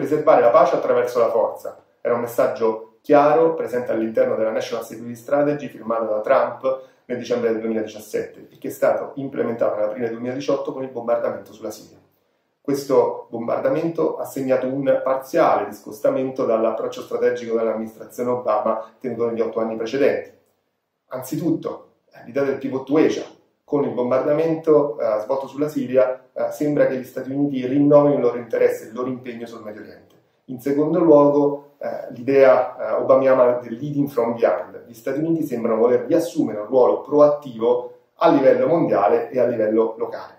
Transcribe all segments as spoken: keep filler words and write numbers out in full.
preservare la pace attraverso la forza. Era un messaggio chiaro, presente all'interno della National Security Strategy firmata da Trump nel dicembre del duemiladiciassette e che è stato implementato nell'aprile duemiladiciotto con il bombardamento sulla Siria. Questo bombardamento ha segnato un parziale discostamento dall'approccio strategico dell'amministrazione Obama tenuto negli otto anni precedenti. Anzitutto, l'idea del pivot to Asia. Con il bombardamento eh, svolto sulla Siria eh, sembra che gli Stati Uniti rinnovino il loro interesse e il loro impegno sul Medio Oriente. In secondo luogo, eh, l'idea eh, obamiana del leading from behind. Gli Stati Uniti sembrano voler riassumere un ruolo proattivo a livello mondiale e a livello locale.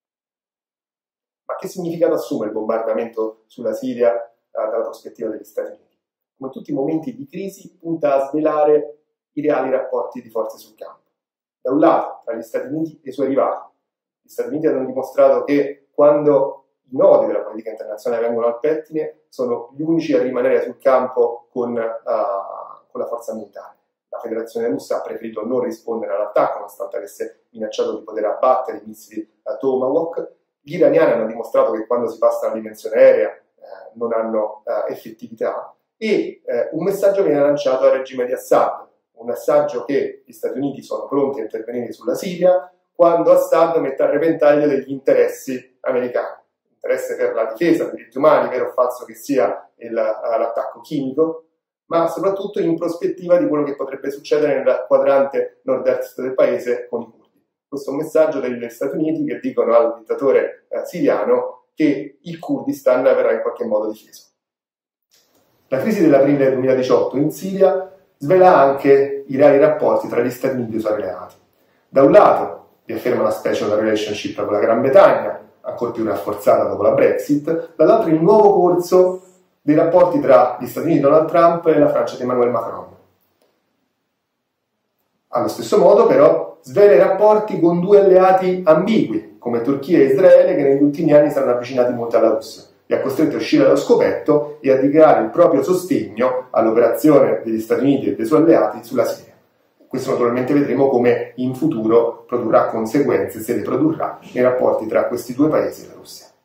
Ma che significato assume il bombardamento sulla Siria eh, dalla prospettiva degli Stati Uniti? Come tutti i momenti di crisi, punta a svelare i reali rapporti di forze sul campo. Da un lato, tra gli Stati Uniti e i suoi rivali. Gli Stati Uniti hanno dimostrato che quando i nodi della politica internazionale vengono al pettine, sono gli unici a rimanere sul campo con, uh, con la forza militare. La Federazione Russa ha preferito non rispondere all'attacco, nonostante avesse minacciato di poter abbattere i missili uh, Tomahawk. Gli iraniani hanno dimostrato che quando si passa alla dimensione aerea eh, non hanno uh, effettività. E eh, un messaggio viene lanciato al regime di Assad, un messaggio che gli Stati Uniti sono pronti a intervenire sulla Siria quando Assad mette a repentaglio degli interessi americani. Interesse per la difesa dei diritti umani, vero o falso che sia l'attacco chimico, ma soprattutto in prospettiva di quello che potrebbe succedere nel quadrante nord-est del paese con i curdi. Questo è un messaggio degli Stati Uniti che dicono al dittatore eh, siriano che il Kurdistan verrà in qualche modo difeso. La crisi dell'aprile duemiladiciotto in Siria svela anche i reali rapporti tra gli Stati Uniti e i suoi alleati. Da un lato vi afferma una special relationship con la Gran Bretagna, ancora più rafforzata dopo la Brexit, dall'altro il nuovo corso dei rapporti tra gli Stati Uniti di Donald Trump e la Francia di Emmanuel Macron. Allo stesso modo, però, svela i rapporti con due alleati ambigui, come Turchia e Israele, che negli ultimi anni si erano avvicinati molto alla Russia. Li ha costretti a uscire dallo scoperto e a dichiarare il proprio sostegno all'operazione degli Stati Uniti e dei suoi alleati sulla Siria. Questo naturalmente vedremo come in futuro produrrà conseguenze, se le produrrà, nei rapporti tra questi due paesi e la Russia.